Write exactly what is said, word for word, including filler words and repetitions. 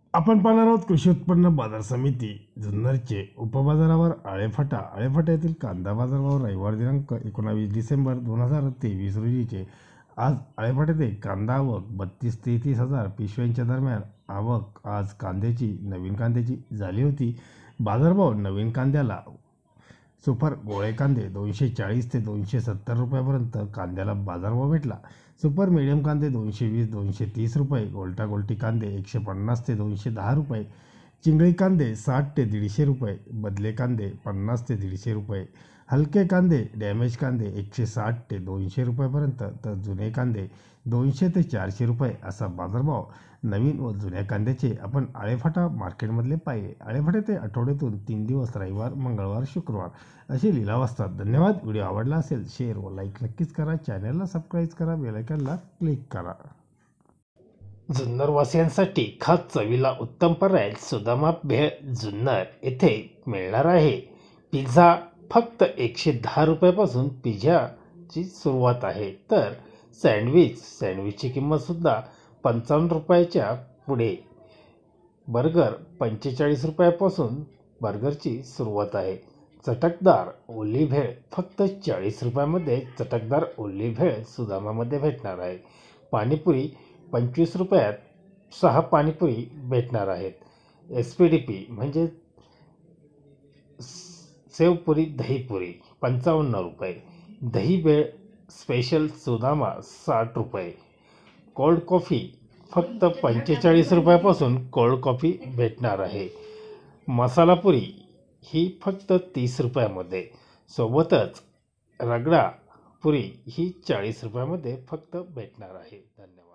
आपण पाहणार आहोत कृषी उत्पन्न बाजार समिती जुन्नरचे उपबाजारावर आळेफाटा आळेफाटा येथील कांदा बाजारावर रविवार दिनांक एकोणावीस डिसेंबर दोन हजार तेवीस रोजीचे आज आळेफाट्यात कांदा आवक बत्तीस तेहतीस हजार पिशव्यांच्या दरम्यान आवक आज कांद्याची नवीन कांद्याची झाली होती. बाजारभाव नवीन कांद्याला सुपर गोळे कांदे दोनशे चाळीस ते दोनशे सत्तर रुपयापर्यंत कांद्याला बाजारभाव भेटला. सुपर मीडियम कांदे दोनशे वीस दोनशे तीस रुपये, गोल्टा गोल्टी कांदे एकशे पन्नास ते दोनशे दहा रुपये, चिंगळी कांदे साठ ते दीडशे रुपये, बदले कांदे पन्नास ते दीडशे रुपये, हलके कांदे डॅमेज कांदे एकशे साठ ते दोनशे रुपयापर्यंत, तर जुने कांदे दोनशे ते चारशे रुपये असा बाजारभाव नवीन व जुन्या कांद्याचे आपण आळेफाटा मार्केटमधले पाहिले. आळेफाटा ते आठवड्यातून तीन दिवस रविवार मंगळवार शुक्रवार असे लिलाव असतात. धन्यवाद. व्हिडिओ आवडला असेल शेअर व लाईक नक्कीच करा. चॅनलला सबस्क्राईब करा. बेल आयकॉनला क्लिक करा. जुन्नरवासियांसाठी खास चवीला उत्तम पर्याय सुदामा भेळ जुन्नर येथे मिळणार आहे. पिझ्झा फक्त एकशे दहा रुपयापासून पिझ्झाची सुरुवात आहे, तर सँडविच सँडविचची किंमतसुद्धा पंचावन्न रुपयाच्या पुढे. बर्गर पंचेचाळीस रुपयापासून बर्गरची सुरुवात आहे. चटकदार ओली भेळ फक्त चाळीस रुपयामध्ये चटकदार ओली भेळ सुदामामध्ये भेटणार आहे. पाणीपुरी पंचवीस रुपयात सहा पाणीपुरी भेटणार आहेत. एस पी डी पी म्हणजे सेवपुरी दहीपुरी पंचावन्न रुपये. दही भेळ स्पेशल सुदामा साठ रुपये. कोल्ड कॉफी फक्त पंचेचाळीस रुपयापासून कोल्ड कॉफी भेटणार आहे. मसालापुरी ही फक्त तीस रुपयामध्ये. सोबतच रगडा पुरी ही चाळीस रुपयामध्ये फक्त भेटणार आहे. धन्यवाद.